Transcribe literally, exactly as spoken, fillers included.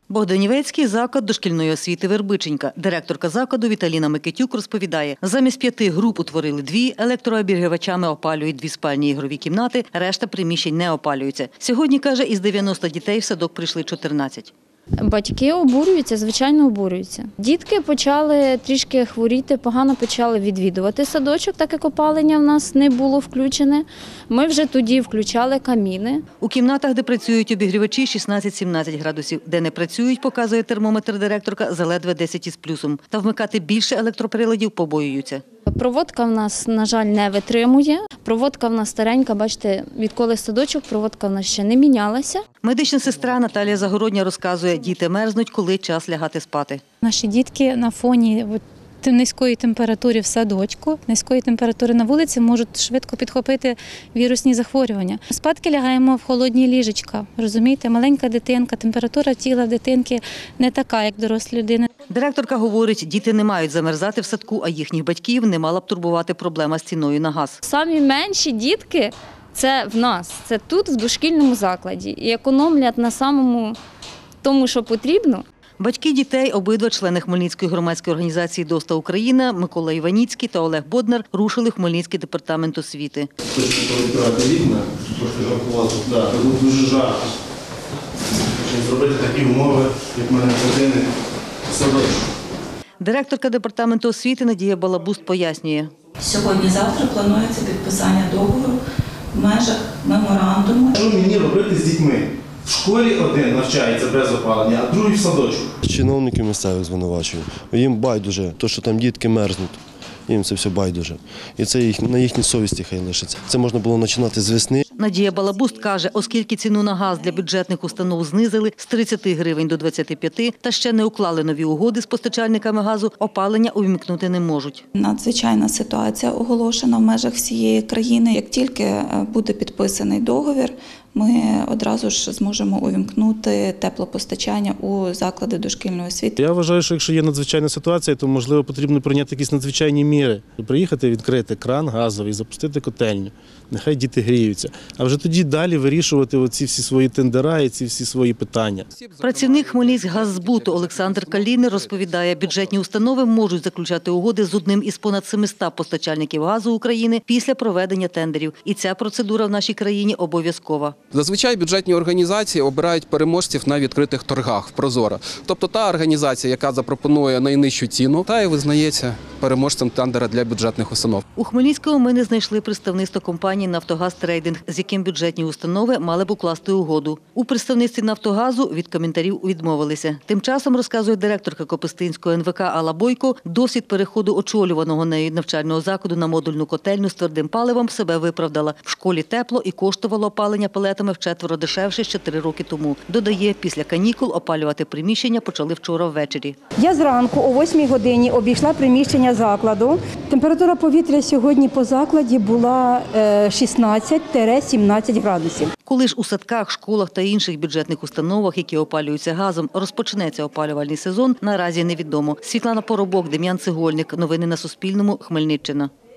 Богданівецький заклад дошкільної освіти Вербиченька. Директорка закладу Віталіна Микитюк розповідає, замість п'яти груп утворили дві, електрообігрівачами опалюють дві спальні ігрові кімнати, решта приміщень не опалюються. Сьогодні, каже, із дев'яноста дітей в садок прийшли чотирнадцять. Батьки обурюються, звичайно, обурюються. Дітки почали трішки хворіти, погано почали відвідувати садочок, так як опалення в нас не було включене. Ми вже тоді включали каміни. У кімнатах, де працюють обігрівачі, шістнадцять-сімнадцять градусів. Де не працюють, показує термометр директорка, заледве десять із плюсом. Та вмикати більше електроприладів побоюються. Проводка в нас, на жаль, не витримує. Проводка в нас старенька, бачите, відколи садочок, проводка в нас ще не мінялася. Медична сестра Наталія Загородня розказує, діти мерзнуть, коли час лягати спати. Наші дітки на фоні низької температури в садочку, низької температури на вулиці можуть швидко підхопити вірусні захворювання. Спадки лягаємо в холодні ліжечка, розумієте? Маленька дитинка, температура тіла в дитинки не така, як дорослі людини. Директорка говорить, діти не мають замерзати в садку, а їхніх батьків не мала б турбувати проблема з ціною на газ. Самі менші дітки – це в нас, це тут, в дошкільному закладі. І економлять на самому тому, що потрібно. Батьки дітей, обидва члени Хмельницької громадської організації «ДОСТА Україна» Микола Іваніцький та Олег Боднар рушили в Хмельницький департамент освіти. Точно повідомляти вікна, трошки жаркувато, так, тут дуже жарко. Хочемо зробити такі умови, як в мене години садочку. Директорка департаменту освіти Надія Балабуст пояснює. Сьогодні-завтра планується підписання договору в межах меморандуму. Що мені робити з дітьми? В школі один навчається без опалення, а другий в садочку. Чиновників місцевих звинувачую. Їм байдуже, то, що там дітки мерзнуть, їм це все байдуже. І це їх, на їхній совісті хай лишиться. Це можна було починати з весни. Надія Балабуст каже, оскільки ціну на газ для бюджетних установ знизили з тридцяти гривень до двадцяти п'яти та ще не уклали нові угоди з постачальниками газу, опалення увімкнути не можуть. Надзвичайна ситуація оголошена в межах всієї країни. Як тільки буде підписаний договір, ми одразу ж зможемо увімкнути теплопостачання у заклади дошкільної освіти. Я вважаю, що якщо є надзвичайна ситуація, то, можливо, потрібно прийняти якісь надзвичайні міри. Приїхати, відкрити кран газовий, запустити котельню. Нехай діти гріються. А вже тоді далі вирішувати оці всі свої тендера і ці всі свої питання. Працівник Хмельницькгаззбуту Олександр Калінер розповідає, бюджетні установи можуть заключати угоди з одним із понад семисот постачальників газу України після проведення тендерів. І ця процедура в нашій країні обов'язкова. Зазвичай бюджетні організації обирають переможців на відкритих торгах в Прозоро. Тобто та організація, яка запропонує найнижчу ціну, та й визнається переможцем тендера для бюджетних установ. У Хмельницькому ми не знайшли представництво компанії «Нафтогаз Трейдинг», з яким бюджетні установи мали б укласти угоду. У представництві «Нафтогазу» від коментарів відмовилися. Тим часом, розказує директорка Копистинського ен ве ка Алла Бойко, досвід переходу очолюваного нею навчального закладу на модульну котельню з твердим паливом себе виправдала. В школі тепло і коштувало опалення пелетами вчетверо дешевше ще три роки тому. Додає, після канікул опалювати приміщення почали вчора ввечері. Я зранку о восьмій годині обійшла приміщення закладу. Температура повітря сьогодні по закладі була шістнадцять-сімнадцять градусів. Коли ж у садках, школах та інших бюджетних установах, які опалюються газом, розпочнеться опалювальний сезон, наразі невідомо. Світлана Поробок, Дем'ян Цегольник. Новини на Суспільному. Хмельниччина.